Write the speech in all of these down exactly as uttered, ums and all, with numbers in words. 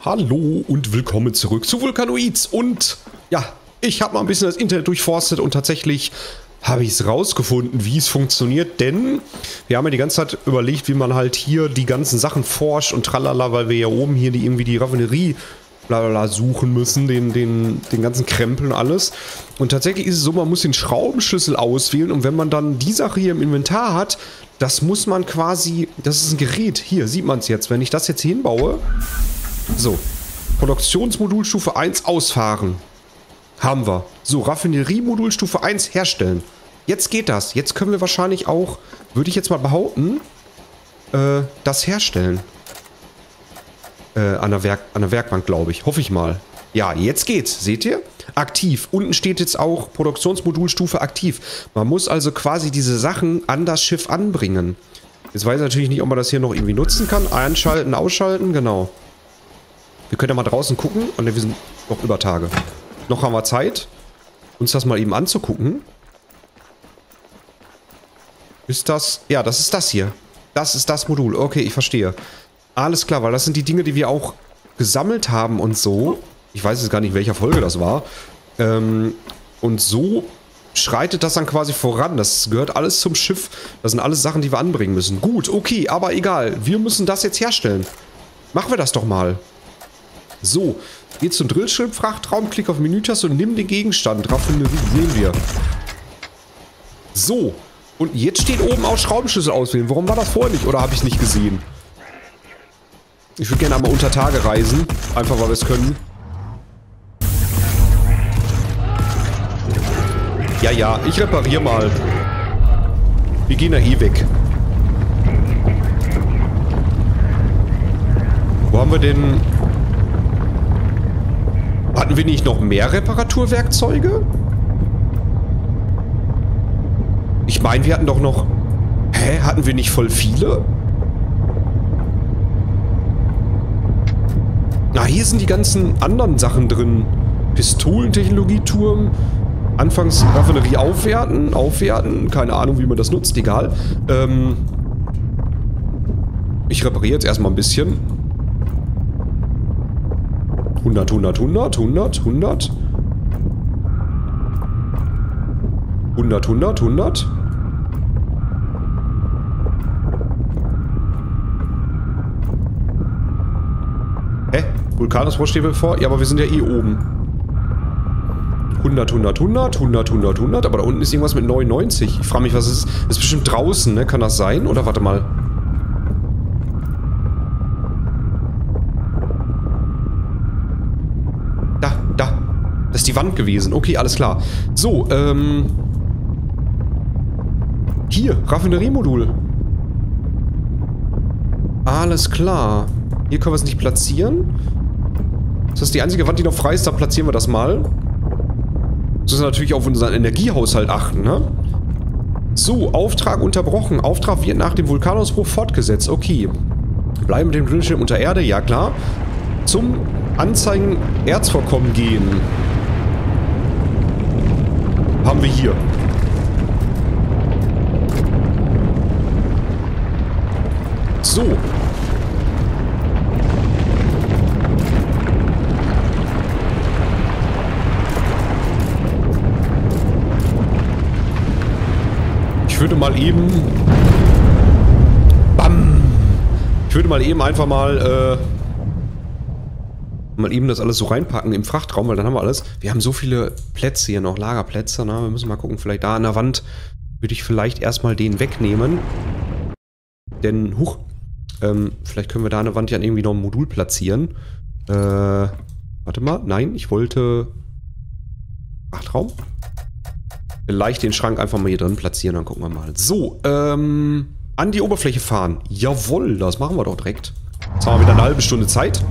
Hallo und willkommen zurück zu Vulcanoids. Und ja, ich habe mal ein bisschen das Internet durchforstet und tatsächlich habe ich es rausgefunden, wie es funktioniert. Denn wir haben ja die ganze Zeit überlegt, wie man halt hier die ganzen Sachen forscht und tralala, weil wir ja oben hier die, irgendwie die Raffinerie blablabla suchen müssen, den, den, den ganzen Krempel und alles. Und tatsächlich ist es so, man muss den Schraubenschlüssel auswählen und wenn man dann die Sache hier im Inventar hat, das muss man quasi, das ist ein Gerät, hier sieht man es jetzt, wenn ich das jetzt hier hinbaue. So, Produktionsmodulstufe eins ausfahren. Haben wir. So, Raffinerie-Modulstufe eins herstellen. Jetzt geht das. Jetzt können wir wahrscheinlich auch, würde ich jetzt mal behaupten, äh, das herstellen. Äh, an der, Werk an der Werkbank, glaube ich. Hoffe ich mal. Ja, jetzt geht's. Seht ihr? Aktiv. Unten steht jetzt auch Produktionsmodulstufe aktiv. Man muss also quasi diese Sachen an das Schiff anbringen. Jetzt weiß ich natürlich nicht, ob man das hier noch irgendwie nutzen kann. Einschalten, ausschalten, genau. Wir können ja mal draußen gucken. Und wir sind noch über Tage. Noch haben wir Zeit, uns das mal eben anzugucken. Ist das... Ja, das ist das hier. Das ist das Modul. Okay, ich verstehe. Alles klar, weil das sind die Dinge, die wir auch gesammelt haben und so. Ich weiß jetzt gar nicht, in welcher Folge das war. Ähm, und so schreitet das dann quasi voran. Das gehört alles zum Schiff. Das sind alles Sachen, die wir anbringen müssen. Gut, okay, aber egal. Wir müssen das jetzt herstellen. Machen wir das doch mal. So, geht zum Drillschirm-Frachtraum, klick auf Menütaste und nimm den Gegenstand. Raffinerie, sehen wir. So, und jetzt steht oben auch Schraubenschlüssel auswählen. Warum war das vorher nicht? Oder habe ich nicht gesehen? Ich würde gerne einmal unter Tage reisen. Einfach, weil wir es können. Ja, ja, ich repariere mal. Wir gehen ja eh weg. Wo haben wir denn... Hatten wir nicht noch mehr Reparaturwerkzeuge? Ich meine, wir hatten doch noch... Hä? Hatten wir nicht voll viele? Na, hier sind die ganzen anderen Sachen drin. Pistolentechnologieturm. Anfangs Raffinerie aufwerten. Aufwerten. Keine Ahnung, wie man das nutzt. Egal. Ähm... Ich repariere jetzt erstmal ein bisschen. hundert, hundert, hundert, hundert, hundert. hundert, hundert, hundert. Hä? Vulkanausbruch steht bevor? Ja, aber wir sind ja eh oben. hundert, hundert, hundert, hundert, hundert, hundert. Aber da unten ist irgendwas mit neunundneunzig. Ich frage mich, was es ist. Das ist bestimmt draußen, ne? Kann das sein? Oder warte mal. Das ist die Wand gewesen. Okay, alles klar. So, ähm... Hier, Raffineriemodul. Alles klar. Hier können wir es nicht platzieren. Das ist die einzige Wand, die noch frei ist. Da platzieren wir das mal. Das ist natürlich auf unseren Energiehaushalt achten, ne? So, Auftrag unterbrochen. Auftrag wird nach dem Vulkanausbruch fortgesetzt. Okay. Bleiben mit dem Drillschirm unter Erde. Ja, klar. Zum Anzeigen Erzvorkommen gehen. Haben wir hier. So. Ich würde mal eben... Bam! Ich würde mal eben einfach mal... Äh, mal eben das alles so reinpacken im Frachtraum, weil dann haben wir alles. Wir haben so viele Plätze hier noch, Lagerplätze, ne? Wir müssen mal gucken, vielleicht da an der Wand würde ich vielleicht erstmal den wegnehmen. Denn, huch, ähm, vielleicht können wir da an der Wand ja irgendwie noch ein Modul platzieren. Äh, warte mal, nein, ich wollte Frachtraum. Vielleicht den Schrank einfach mal hier drin platzieren, dann gucken wir mal. So, ähm, an die Oberfläche fahren. Jawohl, das machen wir doch direkt. Jetzt haben wir wieder eine halbe Stunde Zeit.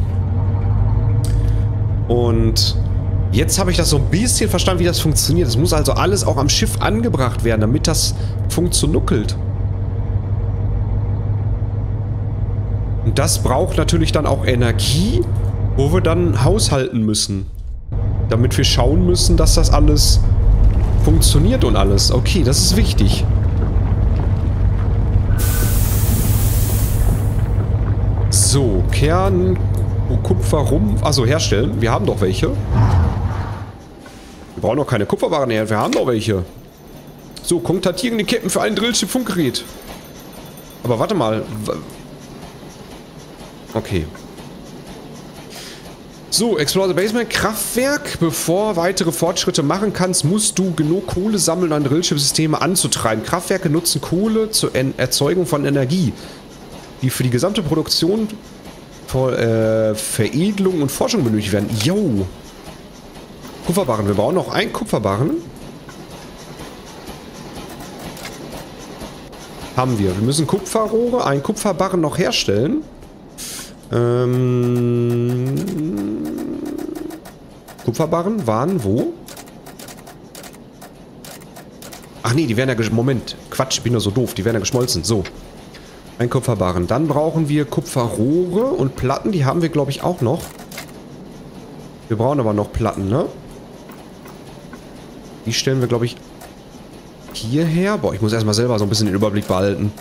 Und jetzt habe ich das so ein bisschen verstanden, wie das funktioniert. Es muss also alles auch am Schiff angebracht werden, damit das funktioniert. Und das braucht natürlich dann auch Energie, wo wir dann haushalten müssen. Damit wir schauen müssen, dass das alles funktioniert und alles. Okay, das ist wichtig. So, Kern... Wo Kupfer rum... Achso, herstellen. Wir haben doch welche. Wir brauchen doch keine Kupferbarren mehr. Wir haben doch welche. So, kontaktieren die Ketten für ein Drillchip-Funkgerät. Aber warte mal. Okay. So, Explore the Basement, Kraftwerk. Bevor weitere Fortschritte machen kannst, musst du genug Kohle sammeln, um Drillchip-Systeme anzutreiben. Kraftwerke nutzen Kohle zur en Erzeugung von Energie, die für die gesamte Produktion, vor, äh, Veredelung und Forschung benötigt werden. Yo! Kupferbarren. Wir brauchen noch einen Kupferbarren. Haben wir. Wir müssen Kupferrohre, einen Kupferbarren noch herstellen. Ähm, Kupferbarren waren wo? Ach nee, die werden ja... Moment. Quatsch, ich bin nur so doof. Die werden ja geschmolzen. So. Ein Kupferbarren. Dann brauchen wir Kupferrohre und Platten. Die haben wir, glaube ich, auch noch. Wir brauchen aber noch Platten, ne? Die stellen wir, glaube ich, hierher. Boah, ich muss erstmal selber so ein bisschen den Überblick behalten.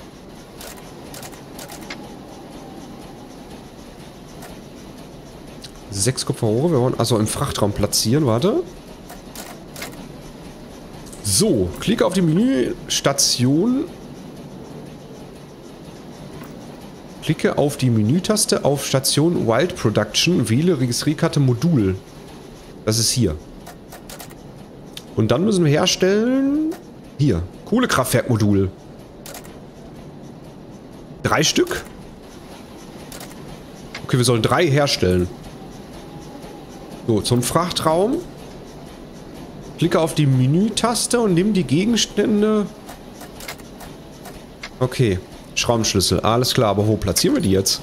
Sechs Kupferrohre. Wir wollen also im Frachtraum platzieren. Warte. So, klicke auf die Menüstation. Klicke auf die Menütaste auf Station Wild Production. Wähle Registrierkarte Modul. Das ist hier. Und dann müssen wir herstellen... Hier. Kohlekraftwerkmodul. Drei Stück? Okay, wir sollen drei herstellen. So, zum Frachtraum. Klicke auf die Menütaste und nimm die Gegenstände. Okay. Schraubenschlüssel. Alles klar, aber wo platzieren wir die jetzt?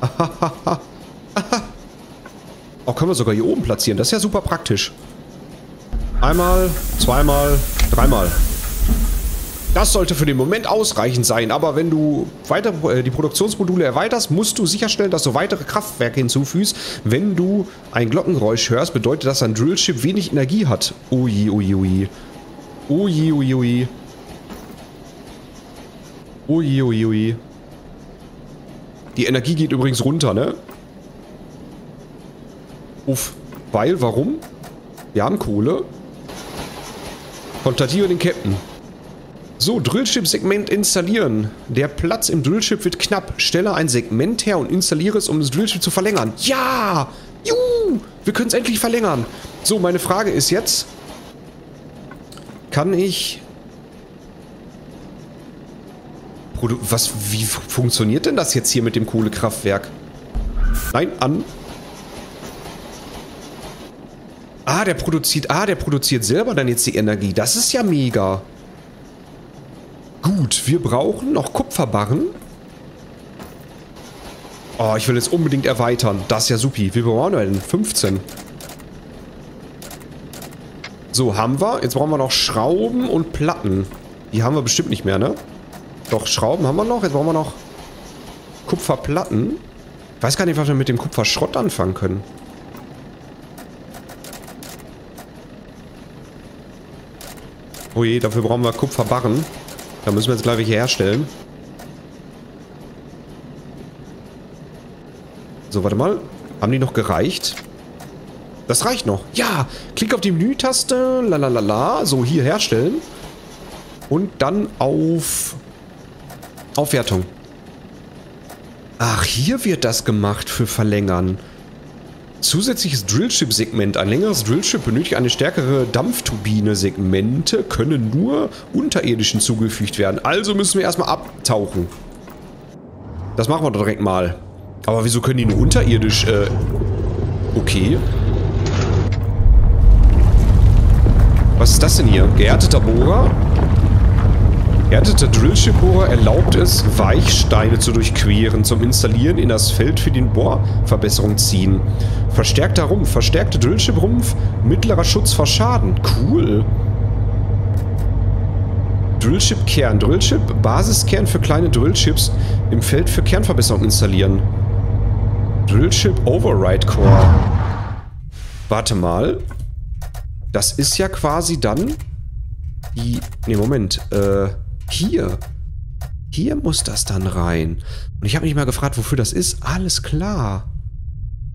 Oh, können wir sogar hier oben platzieren. Das ist ja super praktisch. Einmal, zweimal, dreimal. Das sollte für den Moment ausreichend sein, aber wenn du weiter äh, die Produktionsmodule erweiterst, musst du sicherstellen, dass du weitere Kraftwerke hinzufügst. Wenn du ein Glockengeräusch hörst, bedeutet das, dass ein Drillchip wenig Energie hat. Ui, ui, ui. Ui, ui, ui. Ui, ui, ui. Die Energie geht übrigens runter, ne? Uff. Weil, warum? Wir haben Kohle. Kontaktiere den Captain. So, Drillchip-Segment installieren. Der Platz im Drillchip wird knapp. Stelle ein Segment her und installiere es, um das Drillchip zu verlängern. Ja! Juhu! Wir können es endlich verlängern. So, meine Frage ist jetzt... Kann ich... Produ Was, wie funktioniert denn das jetzt hier mit dem Kohlekraftwerk? Nein, an. Ah, der produziert... Ah, der produziert selber dann jetzt die Energie. Das ist ja mega. Gut, wir brauchen noch Kupferbarren. Oh, ich will jetzt unbedingt erweitern. Das ist ja supi. Wie brauchen wir denn? fünfzehn. So, haben wir. Jetzt brauchen wir noch Schrauben und Platten. Die haben wir bestimmt nicht mehr, ne? Doch, Schrauben haben wir noch. Jetzt brauchen wir noch Kupferplatten. Ich weiß gar nicht, was wir mit dem Kupferschrott anfangen können. Oh je, dafür brauchen wir Kupferbarren. Da müssen wir jetzt gleich welche herstellen. So, warte mal. Haben die noch gereicht? Das reicht noch. Ja! Klick auf die Menütaste. Lalalala. So, hier herstellen. Und dann auf... Aufwertung. Ach, hier wird das gemacht für Verlängern. Zusätzliches Drillchip-Segment. Ein längeres Drillchip benötigt eine stärkere Dampfturbine. Segmente können nur unterirdisch hinzugefügt werden. Also müssen wir erstmal abtauchen. Das machen wir doch direkt mal. Aber wieso können die nur unterirdisch? Äh, okay. Was ist das denn hier? Gehärteter Bohrer? Gehärteter Drillchip-Bohrer erlaubt es, Weichsteine zu durchqueren. Zum Installieren in das Feld für den Bohrverbesserung ziehen. Verstärkter Rumpf. Verstärkte Drillchip-Rumpf. Mittlerer Schutz vor Schaden. Cool. Drillchip-Kern. Drillchip. Basiskern für kleine Drillchips im Feld für Kernverbesserung installieren. Drillchip Override Core. Warte mal. Das ist ja quasi dann die... Ne, Moment. Äh... Hier. Hier muss das dann rein. Und ich habe mich mal gefragt, wofür das ist. Alles klar.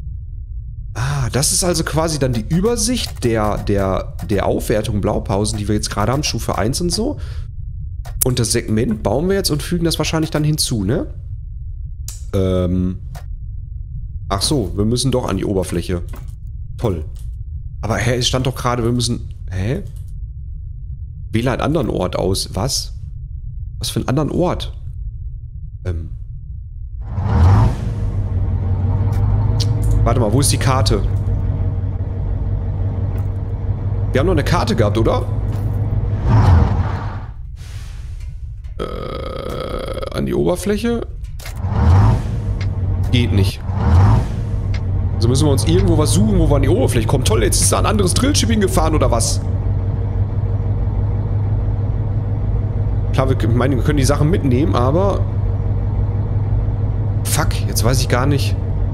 das ist also quasi dann die Übersicht der, der, der Aufwertung Blaupausen, die wir jetzt gerade haben, Stufe eins und so. Und das Segment bauen wir jetzt und fügen das wahrscheinlich dann hinzu, ne? Ähm. Ach so, wir müssen doch an die Oberfläche. Toll. Aber hä, es stand doch gerade, wir müssen... Hä? Wähle einen anderen Ort aus. Was? Was für einen anderen Ort? Ähm. Warte mal, wo ist die Karte? Wir haben noch eine Karte gehabt, oder? Äh, an die Oberfläche? Geht nicht. Also müssen wir uns irgendwo was suchen, wo wir an die Oberfläche kommen. Toll, jetzt ist da ein anderes Drillship hingefahren, oder was? Klar, wir, ich meine, wir können die Sachen mitnehmen, aber... Fuck, jetzt weiß ich gar nicht.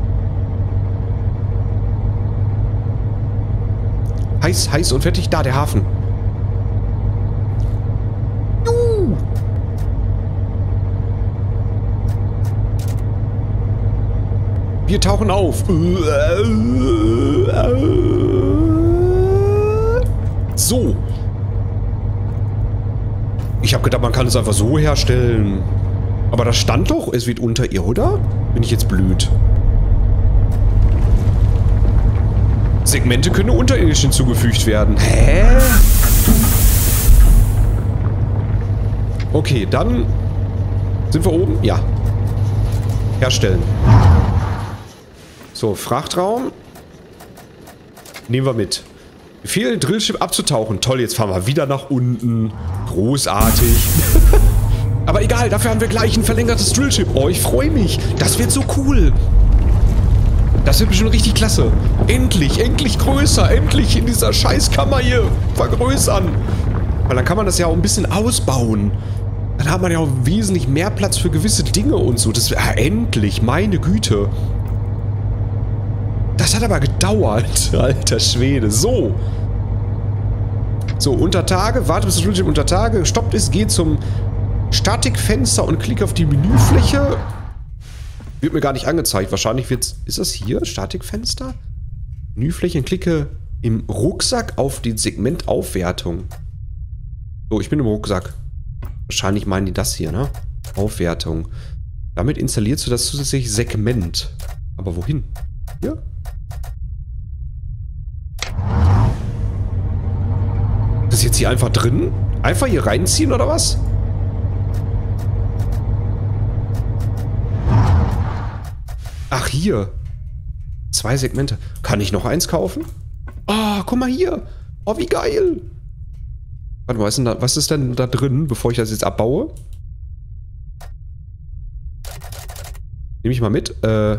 Heiß, heiß und fertig. Da, der Hafen. Juhu. Wir tauchen auf. So. Ich habe gedacht, man kann es einfach so herstellen. Aber das stand doch, es wird unter ihr, oder? Bin ich jetzt blöd? Segmente können unterirdisch hinzugefügt werden. Hä? Okay, dann sind wir oben? Ja. Herstellen. So, Frachtraum. Nehmen wir mit. Befehl, Drillship abzutauchen. Toll, jetzt fahren wir wieder nach unten. Großartig. Aber egal, dafür haben wir gleich ein verlängertes Drillship. Oh, ich freue mich. Das wird so cool. Das wird bestimmt richtig klasse. Endlich, endlich größer. Endlich in dieser Scheißkammer hier vergrößern. Weil dann kann man das ja auch ein bisschen ausbauen. Dann hat man ja auch wesentlich mehr Platz für gewisse Dinge und so. Das, ah, endlich, meine Güte. Das hat aber gedauert, alter Schwede. So. So, unter Tage. Warte, bis das Drillship unter Tage gestoppt ist. Geh zum Statikfenster und klick auf die Menüfläche. Wird mir gar nicht angezeigt. Wahrscheinlich wird's... Ist das hier? Statikfenster? Menüfläche. Klicke im Rucksack auf die Segmentaufwertung. So, ich bin im Rucksack. Wahrscheinlich meinen die das hier, ne? Aufwertung. Damit installierst du das zusätzliche Segment. Aber wohin? Hier? Das ist jetzt hier einfach drin? Einfach hier reinziehen, oder was? Ach, hier. Zwei Segmente. Kann ich noch eins kaufen? Ah, oh, guck mal hier. Oh, wie geil. Warte mal, was ist, denn da, was ist denn da drin, bevor ich das jetzt abbaue? Nehme ich mal mit. Äh.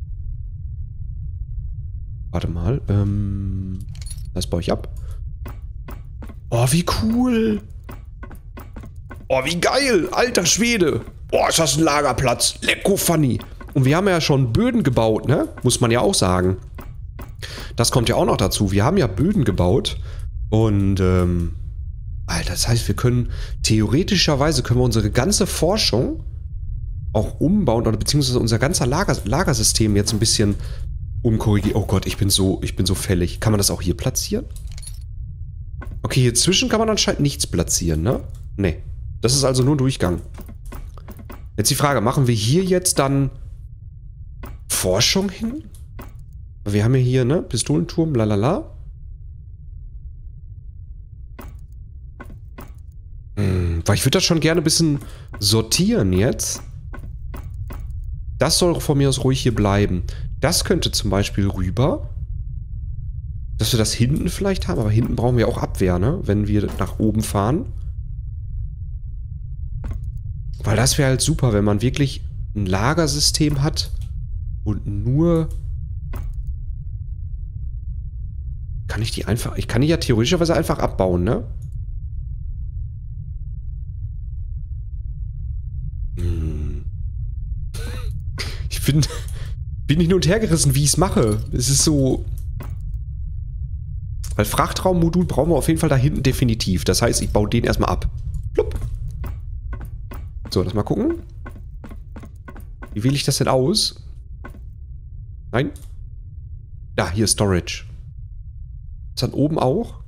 Warte mal. Ähm. Das baue ich ab. Oh, wie cool. Oh, wie geil. Alter Schwede. Oh, ist das ein Lagerplatz. Lecko funny. Und wir haben ja schon Böden gebaut, ne? Muss man ja auch sagen. Das kommt ja auch noch dazu. Wir haben ja Böden gebaut. Und, ähm... Alter, das heißt, wir können... Theoretischerweise können wir unsere ganze Forschung auch umbauen. Oder beziehungsweise unser ganzer Lager, Lagersystem jetzt ein bisschen umkorrigieren. Oh Gott, ich bin so... Ich bin so fällig. Kann man das auch hier platzieren? Okay, hier zwischen kann man anscheinend nichts platzieren, ne? Nee. Das ist also nur ein Durchgang. Jetzt die Frage, machen wir hier jetzt dann Forschung hin? Wir haben ja hier, ne? Pistolenturm, lalala. Hm, weil ich würde das schon gerne ein bisschen sortieren jetzt. Das soll von mir aus ruhig hier bleiben. Das könnte zum Beispiel rüber. Dass wir das hinten vielleicht haben, aber hinten brauchen wir auch Abwehr, ne? Wenn wir nach oben fahren. Weil das wäre halt super, wenn man wirklich ein Lagersystem hat und nur... Kann ich die einfach... Ich kann die ja theoretischerweise einfach abbauen, ne? Hm. Ich bin... bin hin und her gerissen, wie ich es mache. Es ist so... Weil Frachtraummodul brauchen wir auf jeden Fall da hinten definitiv. Das heißt, ich baue den erstmal ab. Plupp. So, lass mal gucken. Wie wähle ich das denn aus? Nein. Ja, hier Storage. Ist dann oben auch?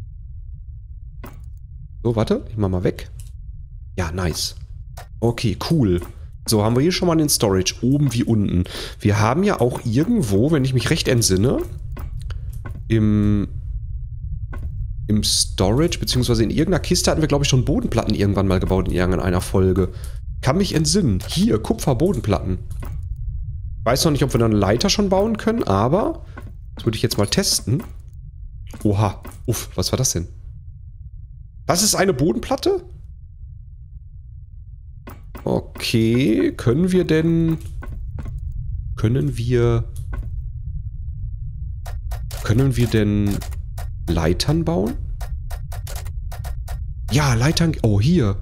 So, warte. Ich mach mal weg. Ja, nice. Okay, cool. So, haben wir hier schon mal den Storage. Oben wie unten. Wir haben ja auch irgendwo, wenn ich mich recht entsinne, im, im Storage, beziehungsweise in irgendeiner Kiste hatten wir, glaube ich, schon Bodenplatten irgendwann mal gebaut in irgendeiner Folge. Kann mich entsinnen. Hier, Kupferbodenplatten. Weiß noch nicht, ob wir da eine Leiter schon bauen können, aber das würde ich jetzt mal testen. Oha. Uff, was war das denn? Das ist eine Bodenplatte? Okay, können wir denn... Können wir... Können wir denn Leitern bauen? Ja, Leitern... Oh, hier.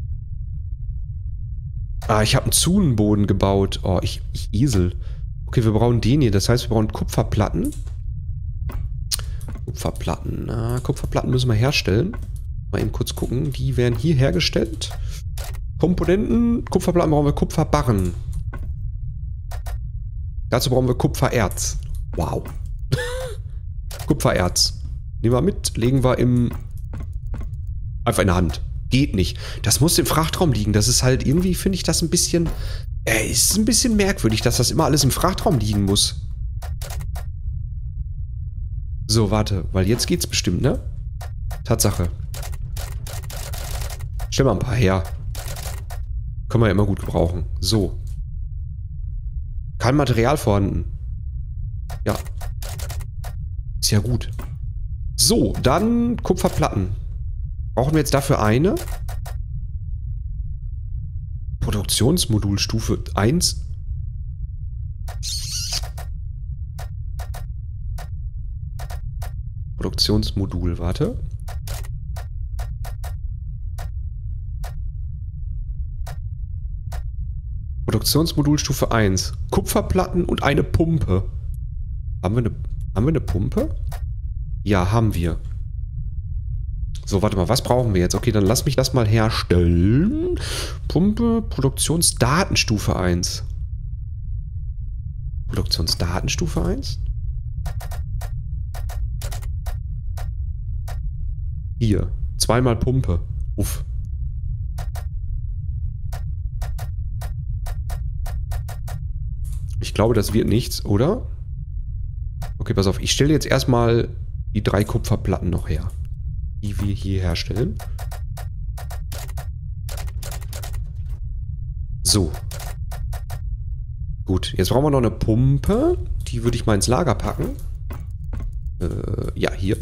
Ah, ich habe einen Zunenboden gebaut. Oh, ich, ich Esel. Okay, wir brauchen den hier. Das heißt, wir brauchen Kupferplatten. Kupferplatten. Ah, Kupferplatten müssen wir herstellen. Mal eben kurz gucken. Die werden hier hergestellt. Komponenten. Kupferplatten brauchen wir Kupferbarren. Dazu brauchen wir Kupfererz. Wow. Kupfererz. Nehmen wir mit. Legen wir im... Einfach in der Hand. Geht nicht. Das muss im Frachtraum liegen. Das ist halt irgendwie, finde ich das ein bisschen... Äh, ist ein bisschen merkwürdig, dass das immer alles im Frachtraum liegen muss. So, warte. Weil jetzt geht's bestimmt, ne? Tatsache. Stell mal ein paar her. Können wir ja immer gut gebrauchen. So. Kein Material vorhanden. Ja. Ist ja gut. So, dann Kupferplatten. Brauchen wir jetzt dafür eine? Produktionsmodulstufe eins. Produktionsmodul, warte. Produktionsmodulstufe eins. Kupferplatten und eine Pumpe. Haben wir eine, haben wir eine Pumpe? Ja, haben wir. So, warte mal, was brauchen wir jetzt? Okay, dann lass mich das mal herstellen. Pumpe, Produktionsdatenstufe eins. Produktionsdatenstufe eins? Hier, zweimal Pumpe. Uff. Ich glaube, das wird nichts, oder? Okay, pass auf. Ich stelle jetzt erstmal die drei Kupferplatten noch her, die wir hier herstellen. So. Gut, jetzt brauchen wir noch eine Pumpe. Die würde ich mal ins Lager packen. Äh, ja, hier.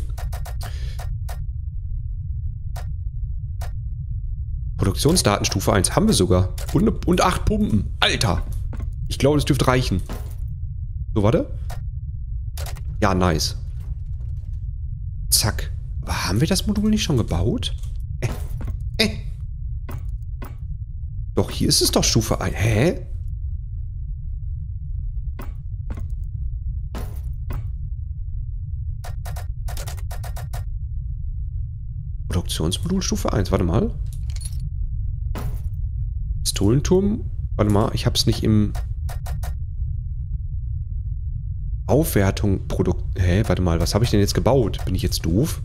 Produktionsdatenstufe eins haben wir sogar. Und, eine, und acht Pumpen. Alter! Ich glaube, das dürfte reichen. So, warte. Ja, nice. Zack. Aber haben wir das Modul nicht schon gebaut? Äh. Äh. Doch, hier ist es doch Stufe eins. Hä? Produktionsmodul Stufe eins. Warte mal. Pistolenturm. Warte mal, ich hab's nicht im... Aufwertung, Produkt... Hä? Warte mal, was habe ich denn jetzt gebaut? Bin ich jetzt doof?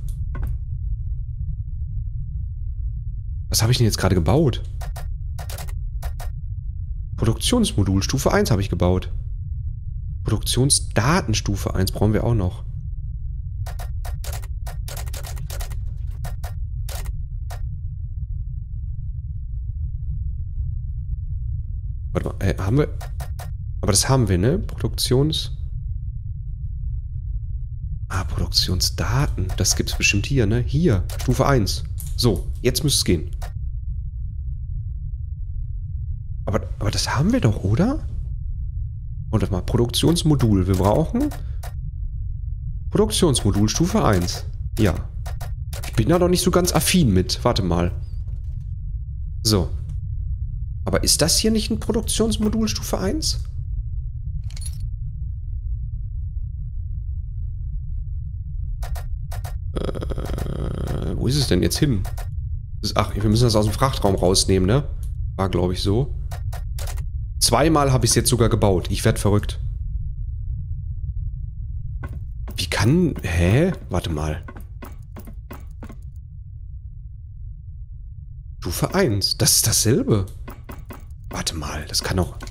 Was habe ich denn jetzt gerade gebaut? Produktionsmodul Stufe eins habe ich gebaut. Produktionsdatenstufe eins brauchen wir auch noch. Warte mal, äh, haben wir... Aber das haben wir, ne? Produktions... Ah, Produktionsdaten. Das gibt's bestimmt hier, ne? Hier, Stufe eins. So, jetzt müsste es gehen. Aber, aber das haben wir doch, oder? Warte mal, Produktionsmodul. Wir brauchen Produktionsmodul Stufe eins. Ja. Ich bin da noch nicht so ganz affin mit. Warte mal. So. Aber ist das hier nicht ein Produktionsmodul Stufe eins? Äh, wo ist es denn jetzt hin? Ach, wir müssen das aus dem Frachtraum rausnehmen, ne? War, glaube ich, so. Zweimal habe ich es jetzt sogar gebaut. Ich werde verrückt. kann... Hä? Warte mal. Stufe eins. Das ist dasselbe. Warte mal, das kann doch...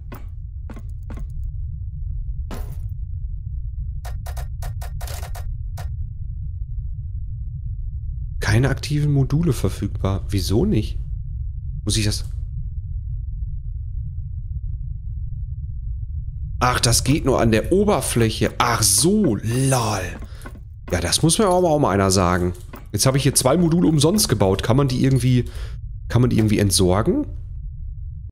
Keine aktiven Module verfügbar. Wieso nicht? Muss ich das... Ach, das geht nur an der Oberfläche. Ach so, lol. Ja, das muss mir aber auch mal einer sagen. Jetzt habe ich hier zwei Module umsonst gebaut. Kann man die irgendwie... Kann man die irgendwie entsorgen?